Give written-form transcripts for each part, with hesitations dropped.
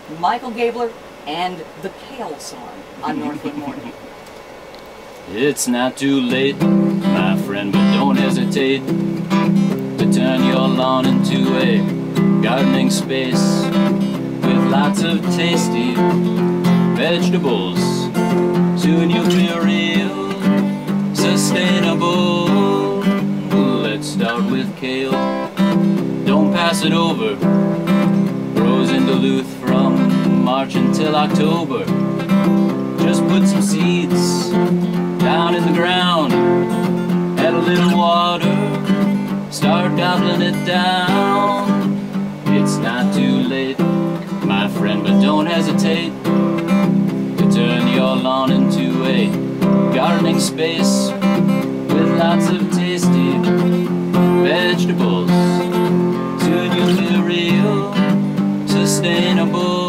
Michael Gabler and the Kale song on Northwood Morning. It's not too late, my friend, but don't hesitate to turn your lawn into a gardening space with lots of tasty vegetables. Soon you'll be real sustainable. Let's start with kale. Don't pass it over. Grows in Duluth from March until October. Just put some seeds down in the ground, add a little water, start gobbling it down. It's not too late, my friend, but don't hesitate to turn your lawn into a gardening space with lots of tasty vegetables. Soon you'll be real sustainable.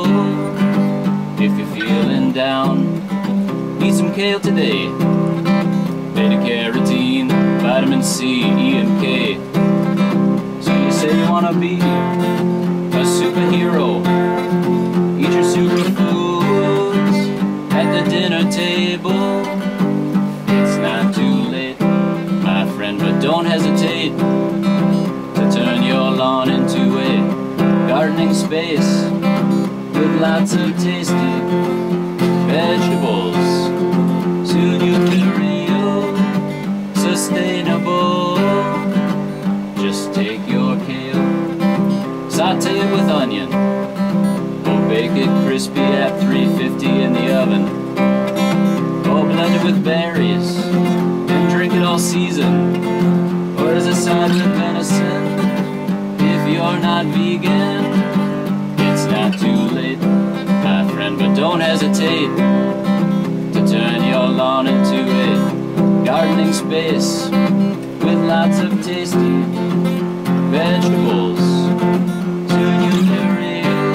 If you're feeling down, eat some kale today. Beta-carotene, vitamin C, E, and K. So you say you want to be a superhero. Eat your superfoods at the dinner table. It's not too late, my friend, but don't hesitate to turn your lawn into a gardening space with lots of tasty vegetables. Soon you'll be real sustainable. Just take your kale, saute it with onion, or bake it crispy at 350 in the oven, or blend it with berries and drink it all season, or as a side with venison if you're not vegan. It's not too late, my friend, but don't hesitate to turn your lawn into a gardening space with lots of tasty vegetables. Soon you'll be real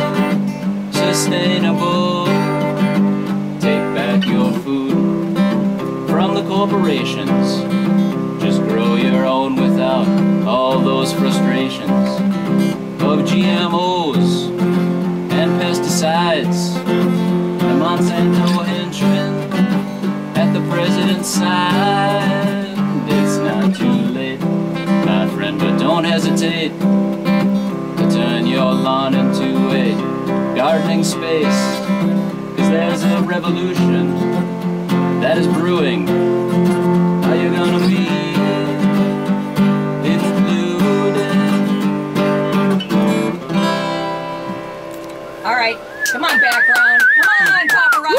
sustainable. Take back your food from the corporations. Just grow your own without all those frustrations of GMOs and pesticides. The Monsanto henchman at the president's side. It's not too late, my friend, but don't hesitate to turn your lawn into a gardening space, 'cause there's a revolution that is brewing. Are you gonna be included? All right, come on, background. Come on, paparazzi.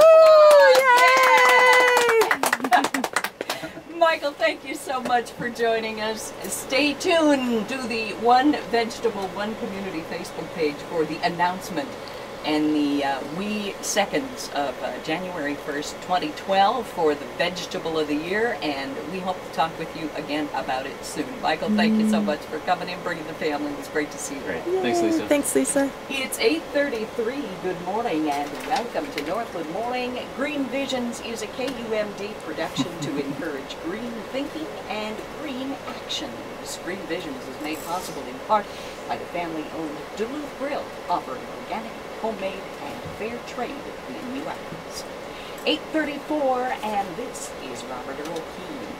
Michael, thank you so much for joining us. Stay tuned to the One Vegetable, One Community Facebook page for the announcement and the wee seconds of January 1st, 2012 for the Vegetable of the Year, and we hope to talk with you again about it soon. Michael, thank you so much for coming in, bringing the family. It was great to see you. Great. Thanks, Lisa. Thanks, Lisa. It's 8:33. Good morning and welcome to Northwood Morning. Green Visions is a KUMD production to encourage green thinking and green actions. Green Visions is made possible in part by the family-owned Duluth Grill, offering organic, homemade, and fair trade menu items. 8:34, and this is Robert Earl Keene.